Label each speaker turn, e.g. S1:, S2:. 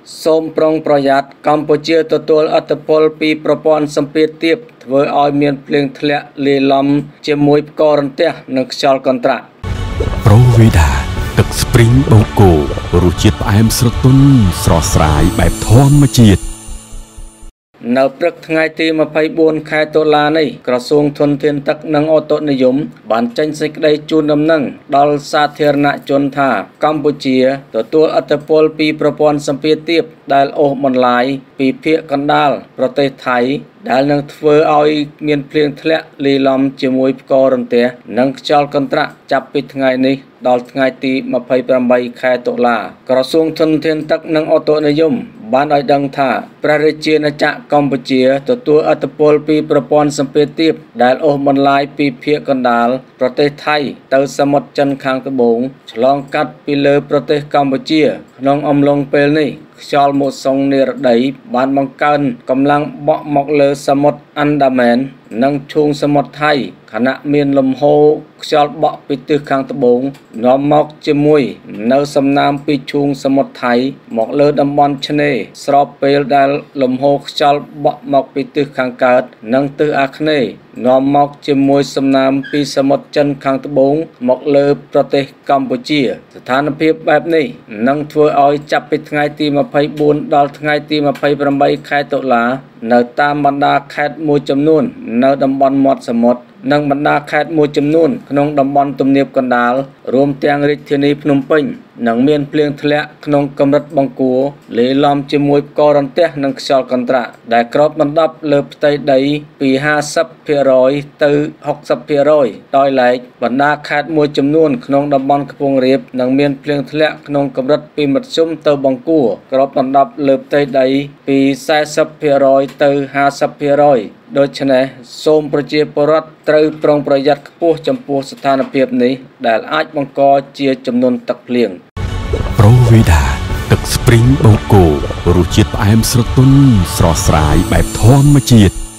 S1: សូមប្រុងប្រយ័ត្នកម្ពុជាទទួលឥទ្ធិពលពីប្រព័ន្ធសម្ពាធទាបធ្វើឲ្យមានភ្លៀងធ្លាក់លាយឡំជាមួយផ្គររន្ទះនិងខ្យល់កន្ត្រាក់
S2: ប្រូវីដាទឹកស្ព្រីងបូកូរសជាតិផ្អែមស្រទន់ស្រស់ស្រាយបែបធម្មជាតិ
S1: នៅព្រឹកថ្ងៃទី24 ខែតុលានេះក្រសួងធនធានទឹកនិងអូតុនិយមបានចេញសេចក្តីជូនដំណឹងដល់សាធារណជនថាកម្ពុជាទទួលឥទ្ធិពលពីប្រព័ន្ធសម្ពាធទាបដែលអូសបន្លាយពីភាគកណ្ដាលប្រទេសថៃដែលនឹងធ្វើឲ្យមានភ្លៀងធ្លាក់លាយឡំជាមួយផ្គររន្ទះនិងខ្យល់កន្ត្រាក់ចាប់ពីថ្ងៃនេះដល់ថ្ងៃទី28 ខែតុលាក្រសួងធនធានទឹកនិងអូតុនិយមបានឲ្យដឹងថាព្រះរាជាណាចក្រកម្ពុជាទទួលឥទ្ធិពលពីប្រព័ន្ធសម្ពាធទាបដែលអូសបន្លាយពីភាគកណ្ដាលប្រទេសថៃទៅសមុទ្រចិនខាងត្បូងឆ្លងកាត់ពីលើប្រទេសកម្ពុជាក្នុងអំឡុងពេលនេះខ្យល់មូសុងនិរដីបានបង្កើនកម្លាំងបក់មកលើសមុទ្រអាន់ដាមែននិងឈូងសមុទ្រថៃខណៈមានលំហូរខ្យល់បក់ពីទិសខាងត្បូងនាំមកជាមួយនៅសំណើមពីឈូងសមុទ្រថៃមកលើតំបន់ឆ្នេរស្របពេលដែលលំហូរខ្យល់បក់មកពីទិសខាងកើតនិងទិសអាគ្នេយ៍នាំមកជាមួយសំណើមពីសមុទ្រចិនខាងត្បូងមកលើប្រទេសកម្ពុជាស្ថានភាពបែបនេះនឹងធ្វើឲ្យចាប់ពីថ្ងៃទី24ដល់ថ្ងៃទី28 ខែតុលានៅតាមបណ្ដាខេត្តមួយចំនួននៅតំបន់មាត់សមុទ្រនិងបណ្ដាខេត្តមួយចំនួនក្នុងតំបន់ទំនាបកណ្ដាលរួមទាំងរាជធានីភ្នំពេញនឹងមានភ្លៀងធ្លាក់ក្នុងកម្រិតបង្គួរលាយឡំជាមួយផ្គររន្ទះនិងខ្យល់កន្ត្រាក់ដែលគ្របដណ្ដប់លើផ្ទៃដីពី 50% ទៅ 60% ដោយឡែកបណ្ដាខេត្តមួយចំនួនក្នុងតំបន់ខ្ពង់រាបនឹងមានភ្លៀងធ្លាក់ក្នុងកម្រិតពីមធ្យមទៅបង្គួរគ្របដណ្ដប់លើផ្ទៃដីពី 40% ទៅ 50%ដូច្នេះសូមប្រជាពលរដ្ឋត្រូវប្រុងប្រយ័ត្នខ្ពស់ចំពោះស្ថានភាពនេះដែលអាចបង្កជាចំនួនទឹកភ្លៀង
S2: ប្រូវីដាទឹកស្ព្រីងបូកូរសជាតិផ្អែមស្រទន់ស្រស់ស្រាយបែបធម្មជាតិ